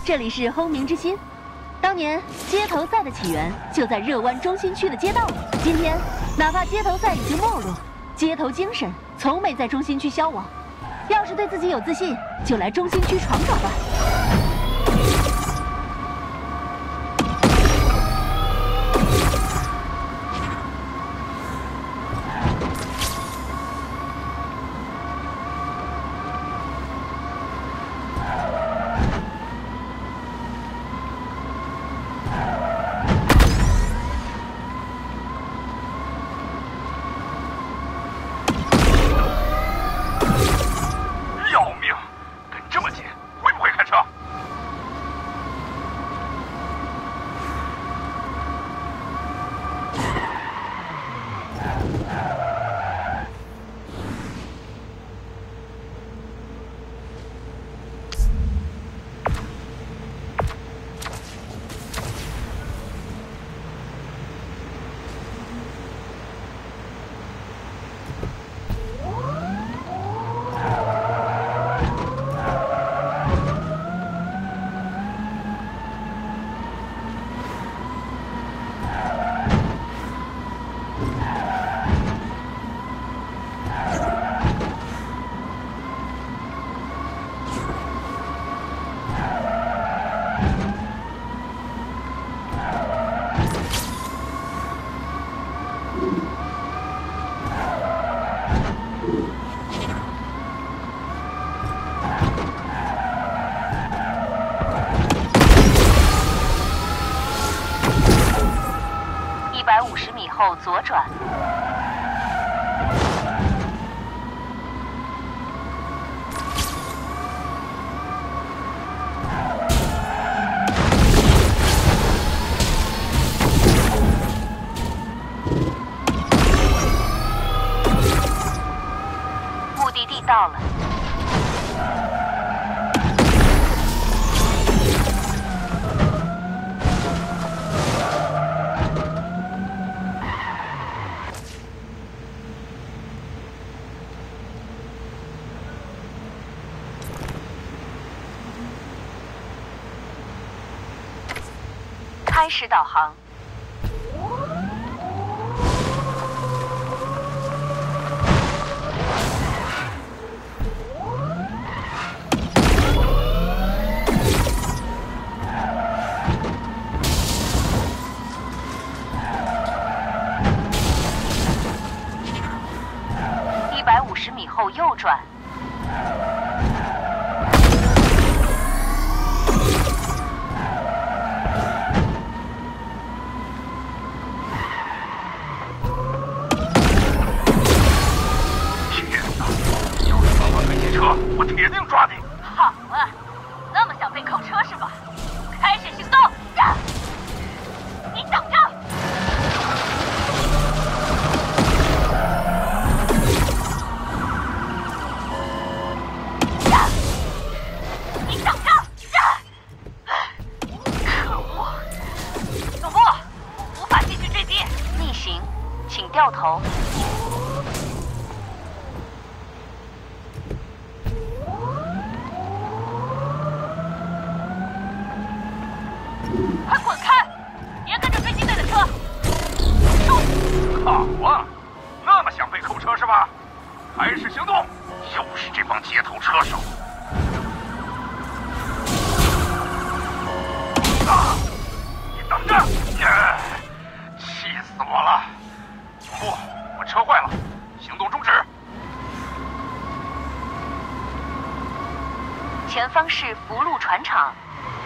这里是轰鸣之心。当年街头赛的起源就在热湾中心区的街道里。今天，哪怕街头赛已经没落，街头精神从没在中心区消亡。要是对自己有自信，就来中心区闯闯吧。 150米后左转。目的地到了。 开始导航。150米后右转。 我铁定抓你！ 好啊，那么想被扣车是吧？开始行动！你等着！你等着！可恶！总部，无法继续追击，逆行，请掉头。 快滚开！别跟着飞机队的车！ 好啊，那么想被扣车是吧？开始行动！又是这帮街头车手！啊！你等着！气死我了！总部，我车坏了，行动终止。 前方是福禄船厂。